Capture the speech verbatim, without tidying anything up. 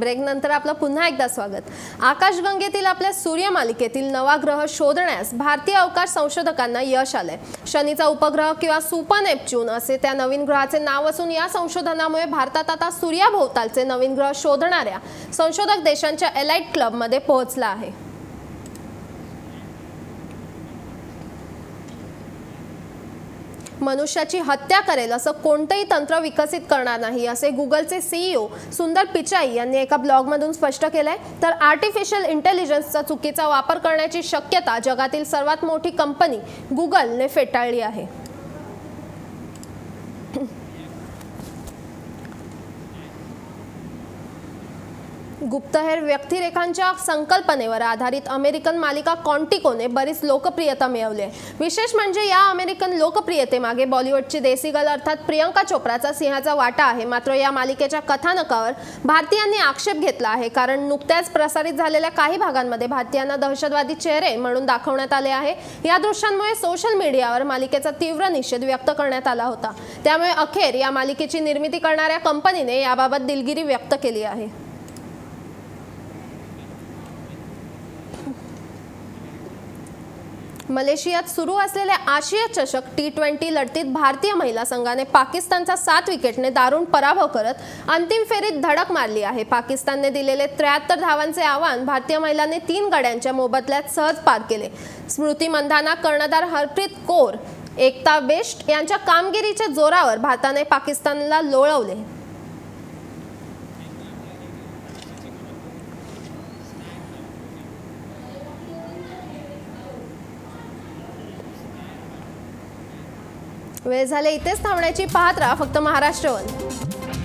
Break नंतर आपलं पुन्हा एकदा स्वागत। आकाशगंगेतील आपल्या सूर्य मालिकेतील नवा ग्रह शोधण्यास भारतीय अवकाश संशोधकांना यश आले। शनीचा उपग्रह किंवा सुपर नेपच्यून असे त्या नवीन ग्रहाचे नाव असून या संशोधनामुळे भारतात आता सूर्याभोवतालचे नवीन ग्रह शोधणाऱ्या संशोधक देशांच्या एलाइट क्लब मध्ये पोहोचला आहे। मनुष्याची हत्या करेल असं कोणतेही तंत्र विकसित करणार नाही असे गुगलचे सीईओ सुंदर पिचाई यांनी एका ब्लॉगमधून स्पष्ट केलंय। तर आर्टिफिशियल इंटेलिजन्सचा चुकीचा वापर करण्याची शक्यता जगातील सर्वात मोठी कंपनी गुगलने फेटाळली आहे। गुप्तहेर व्यक्तिरेखांच्या संकल्पनेवर आधारित अमेरिकन मालिका क्वांटिकोने बरीच लोकप्रियता मिळवली आहे। विशेष म्हणजे या अमेरिकन लोकप्रियतेमागे बॉलिवूडची देसी गर्ल अर्थात प्रियंका चोप्राचा सिंहाचा वाटा आहे। मात्र या मालिकेच्या कथानकावर भारतीयांनी आक्षेप घेतला आहे, कारण नुकत्याच प्रसारित झालेल्या काही भागांमध्ये भारतीयांना दहशतवादी चेहरे म्हणून दाखवण्यात आले आहे। या दृश्यांमुळे सोशल मीडियावर मालिकेचा तीव्र निषेध व्यक्त करण्यात आला होता। त्यामुळे अखेर या मालिकेची निर्मिती करणाऱ्या कंपनीने याबाबत दिलगिरी व्यक्त केली आहे। मलेशियात सुरू असलेल्या आशिया चषक टी ट्वेंटी लढतीत भारतीय महिला संघाने पाकिस्तानचा सात विकेटने दारुण पराभव करत अंतिम फेरीत धडक मारली आहे। पाकिस्तानने दिलेले त्र्याहत्तर धावांचे आव्हान भारतीय महिलांनी तीन गड्यांच्या मोबदल्यात सहज पार केले। स्मृती मंधाना, कर्णधार हरप्रीत कौर, एकता बेस्ट यांच्या कामगिरीच्या जोरावर भारताने पाकिस्तानला लोळवले। वेळ झाले इथेच थांबण्याची। पाहत राहा फक्त महाराष्ट्र वन।